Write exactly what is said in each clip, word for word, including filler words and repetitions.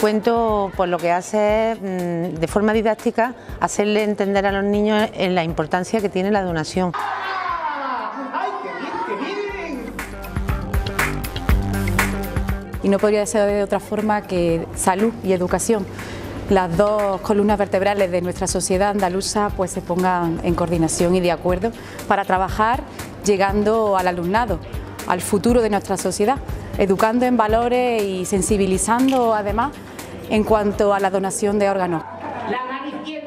cuento pues lo que hace es, mmm, de forma didáctica, hacerle entender a los niños en la importancia que tiene la donación. ¡Ay, qué bien, qué bien! Y no podría ser de otra forma que salud y educación, las dos columnas vertebrales de nuestra sociedad andaluza, pues se pongan en coordinación y de acuerdo para trabajar llegando al alumnado, al futuro de nuestra sociedad, educando en valores y sensibilizando además en cuanto a la donación de órganos. La mano izquierda.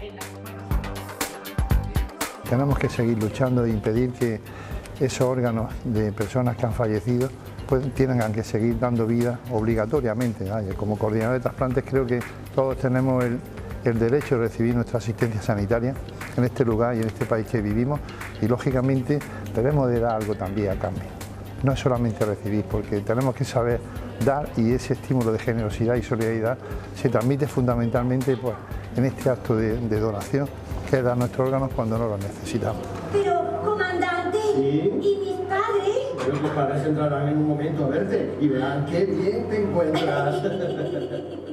Tenemos que seguir luchando e impedir que esos órganos de personas que han fallecido pues tengan que seguir dando vida obligatoriamente. ¿Vale? Como coordinador de trasplantes creo que todos tenemos el, el derecho de recibir nuestra asistencia sanitaria en este lugar y en este país que vivimos, y lógicamente debemos de dar algo también a cambio. No es solamente recibir, porque tenemos que saber dar, y ese estímulo de generosidad y solidaridad se transmite fundamentalmente pues, en este acto de, de donación, que es dar nuestros órganos cuando no los necesitamos. Pero, comandante, ¿sí? ¿Y mis padres? Bueno, tus padres entrarán en un momento a verte y verán qué bien te encuentras.